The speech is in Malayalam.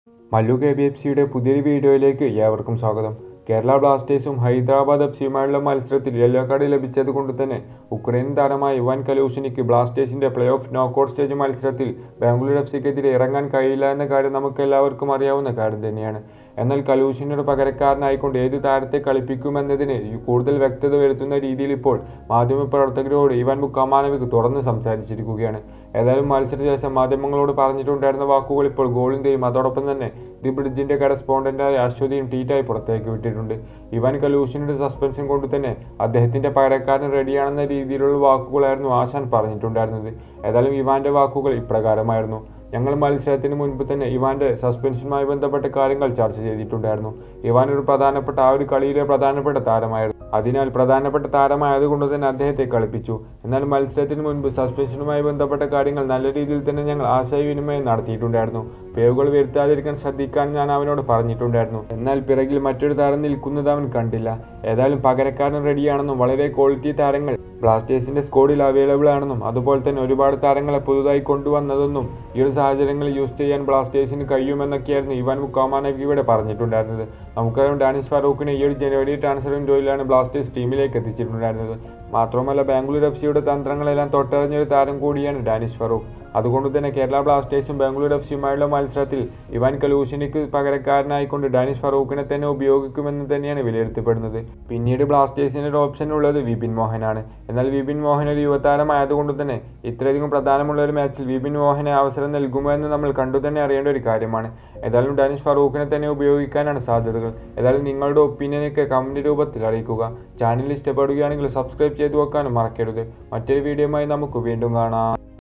മല്ലു KBFCയുടെ പുതിയൊരു വീഡിയോയിലേക്ക് ഏവർക്കും സ്വാഗതം. കേരള ബ്ലാസ്റ്റേഴ്സും ഹൈദരാബാദ് FCയുമായുള്ള മത്സരത്തിൽ യെല്ലോ കാർഡ് ലഭിച്ചത് കൊണ്ട് തന്നെ ഉക്രൈൻ താരമായ ഇവാൻ കലൂഷിനിക്ക് ബ്ലാസ്റ്റേഴ്സിന്റെ പ്ലേ ഓഫ് നോക്കൌട്ട് സ്റ്റേജ് മത്സരത്തിൽ ബാംഗ്ലൂർ FCക്കെതിരെ ഇറങ്ങാൻ കഴിയില്ല എന്ന കാര്യം നമുക്കെല്ലാവർക്കും അറിയാവുന്ന കാര്യം തന്നെയാണ്. എന്നാൽ കലൂഷിനൊരു പകരക്കാരനായിക്കൊണ്ട് ഏത് താരത്തെ കളിപ്പിക്കുമെന്നതിന് കൂടുതൽ വ്യക്തത വരുത്തുന്ന രീതിയിൽ ഇപ്പോൾ മാധ്യമപ്രവർത്തകരോട് ഇവാൻ മുക്കമാനോവിക് തുറന്ന് സംസാരിച്ചിരിക്കുകയാണ്. ഏതായാലും മത്സരശേഷം മാധ്യമങ്ങളോട് പറഞ്ഞിട്ടുണ്ടായിരുന്ന വാക്കുകൾ ഇപ്പോൾ ഗോളിന്റെയും അതോടൊപ്പം തന്നെ ദി ബ്രിഡ്ജിന്റെ കറസ്പോണ്ടന്റായ അശ്വതിയും ട്വീറ്റായി പുറത്തേക്ക് വിട്ടിട്ടുണ്ട്. ഇവാൻ കലൂഷിന്റെ സസ്പെൻഷൻ കൊണ്ട് തന്നെ അദ്ദേഹത്തിന്റെ പകരക്കാരൻ റെഡിയാണെന്ന രീതിയിലുള്ള വാക്കുകളായിരുന്നു ആശാൻ പറഞ്ഞിട്ടുണ്ടായിരുന്നത്. ഏതായാലും ഇവാന്റെ വാക്കുകൾ ഇപ്രകാരമായിരുന്നു: ഞങ്ങൾ മത്സരത്തിന് മുൻപ് തന്നെ ഇവാന്റെ സസ്പെൻഷനുമായി ബന്ധപ്പെട്ട കാര്യങ്ങൾ ചർച്ച ചെയ്തിട്ടുണ്ടായിരുന്നു. ഇവാൻ ഒരു കളിയിലെ പ്രധാനപ്പെട്ട താരമായിരുന്നു. അതിനാൽ പ്രധാനപ്പെട്ട താരമായതുകൊണ്ട് തന്നെ അദ്ദേഹത്തെ കളിപ്പിച്ചു. എന്നാൽ മത്സരത്തിന് മുൻപ് സസ്പെൻഷനുമായി ബന്ധപ്പെട്ട കാര്യങ്ങൾ നല്ല രീതിയിൽ തന്നെ ഞങ്ങൾ ആശയവിനിമയം നടത്തിയിട്ടുണ്ടായിരുന്നു. പിഴവുകൾ വരുത്താതിരിക്കാൻ ശ്രദ്ധിക്കാൻ ഞാൻ അവനോട് പറഞ്ഞിട്ടുണ്ടായിരുന്നു. എന്നാൽ പിറകിൽ മറ്റൊരു താരം നിൽക്കുന്നത് അവൻ കണ്ടില്ല. ഏതായാലും പകരക്കാരൻ റെഡിയാണെന്നും വളരെ ക്വാളിറ്റി താരങ്ങൾ ബ്ലാസ്റ്റേഴ്സിന്റെ സ്ക്വാഡിൽ അവൈലബിൾ ആണെന്നും അതുപോലെ തന്നെ ഒരുപാട് താരങ്ങളെ പുതുതായി കൊണ്ടുവന്നതെന്നും ഈ ഒരു സാഹചര്യങ്ങളിൽ യൂസ് ചെയ്യാൻ ബ്ലാസ്റ്റേഴ്സിന് കഴിയുമെന്നൊക്കെയായിരുന്നു ഇവാൻ മുക്കമാനോവിക് ഇവിടെ പറഞ്ഞിട്ടുണ്ടായിരുന്നത്. നമുക്കറിയാം, ഡാനിഷ് ഫറൂഖിനെ ഈ ഒരു ജനുവരി ട്രാൻസ്ഫർ വിൻഡോയിലാണ് ബ്ലാസ്റ്റേഴ്സ് ടീമിലേക്ക് എത്തിച്ചിട്ടുണ്ടായിരുന്നത്. മാത്രമല്ല ബാംഗ്ലൂർ FCയുടെ തന്ത്രങ്ങളെല്ലാം തൊട്ടറിഞ്ഞൊരു താരം കൂടിയാണ് ഡാനിഷ് ഫറൂഖ്. അതുകൊണ്ട് തന്നെ കേരള ബ്ലാസ്റ്റേഴ്സും ബാംഗ്ലൂർ FCയുമായുള്ള മത്സരത്തിൽ ഇവാൻ കലൂഷിനിക്ക് പകരക്കാരനായിക്കൊണ്ട് ഡാനിഷ് ഫറൂഖിനെ തന്നെ ഉപയോഗിക്കുമെന്ന് തന്നെയാണ് വിലയിരുത്തപ്പെടുന്നത്. പിന്നീട് ബ്ലാസ്റ്റേഴ്സിന് ഒരു ഓപ്ഷൻ ഉള്ളത് വിപിൻ മോഹനാണ്. എന്നാൽ വിപിൻ മോഹൻ ഒരു യുവതാരമായതുകൊണ്ട് തന്നെ ഇത്രയധികം പ്രധാനമുള്ള ഒരു മാച്ചിൽ വിപിൻ മോഹനെ അവസരം നൽകുമോ എന്ന് നമ്മൾ കണ്ടു തന്നെ അറിയേണ്ട ഒരു കാര്യമാണ്. ഏതായാലും ഡാനിഷ് ഫറൂഖിനെ തന്നെ ഉപയോഗിക്കാനാണ് സാധ്യതകൾ. ഏതായാലും നിങ്ങളുടെ ഒപ്പീനിയനൊക്കെ കമന്റ് രൂപത്തിൽ അറിയിക്കുക. ചാനൽ ഇഷ്ടപ്പെടുകയാണെങ്കിൽ സബ്സ്ക്രൈബ് ചെയ്തു വെക്കാനും മറക്കരുത്. മറ്റൊരു വീഡിയോയുമായി നമുക്ക് വീണ്ടും കാണാം.